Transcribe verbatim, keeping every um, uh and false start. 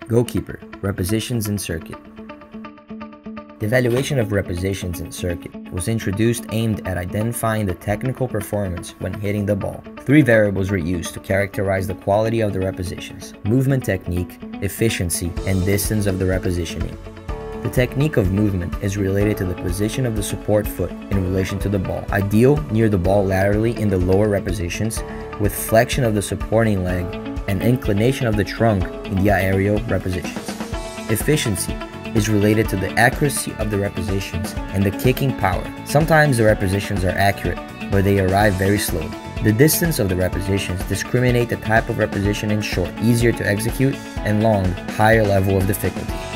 Goalkeeper, repositions in circuit. The evaluation of repositions in circuit was introduced aimed at identifying the technical performance when hitting the ball. Three variables were used to characterize the quality of the repositions: movement technique, efficiency, and distance of the repositioning. The technique of movement is related to the position of the support foot in relation to the ball, ideal near the ball laterally in the lower repositions, with flexion of the supporting leg and inclination of the trunk in the aerial repositions. Efficiency is related to the accuracy of the repositions and the kicking power. Sometimes the repositions are accurate, but they arrive very slowly. The distance of the repositions discriminate the type of reposition in short, easier to execute, and long, higher level of difficulty.